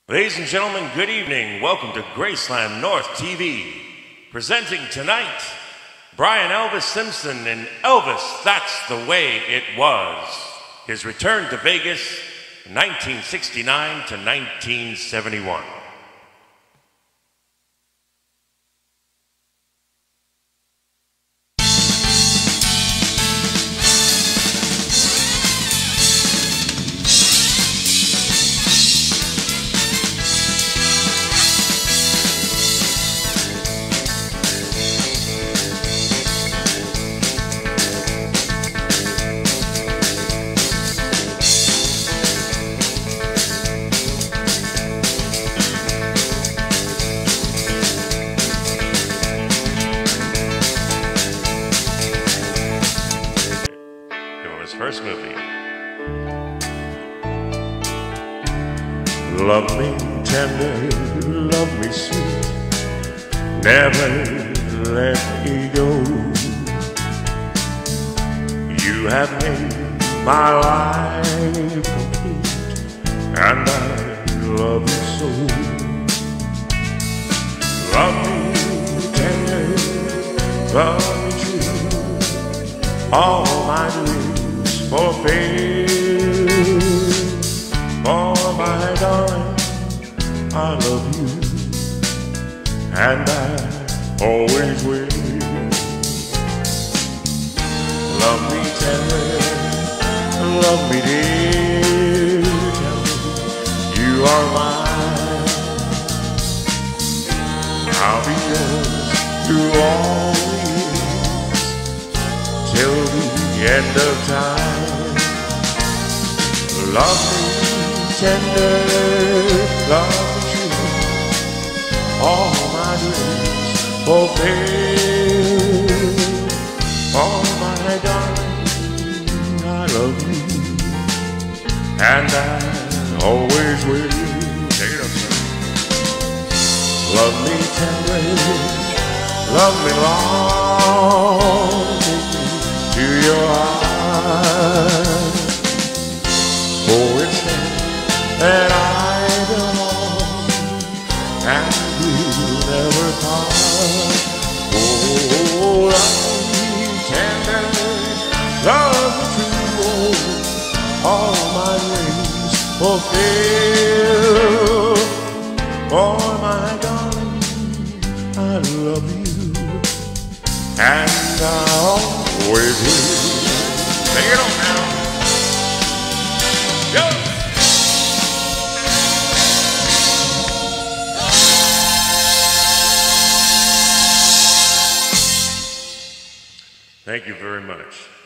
Ladies and gentlemen, good evening. Welcome to Graceland North TV. Presenting tonight, Brian Elvis Simpson in Elvis, That's the Way It Was. His return to Vegas, 1969 to 1971. First movie. Love me tender, love me sweet, never let me go. You have made my life complete, and I love you so. Love me tender, love me true, all my dreams fulfill. For my darling, I love you, and I always will. Love me tender, love me dear, tell me you are mine. I'll be yours through all years, till the end of time. Love me tender, love me true, all my dreams fulfill. Oh my darling, I love you, and I always will. Take it up, sir. Love me tender, love me long, take me to your eyes. For it's there that I belong, and we'll never part. Oh, love me tender, love me true, all my dreams fulfill. For my darling, I love you, and I always will. Sing it on now. Go! Thank you very much.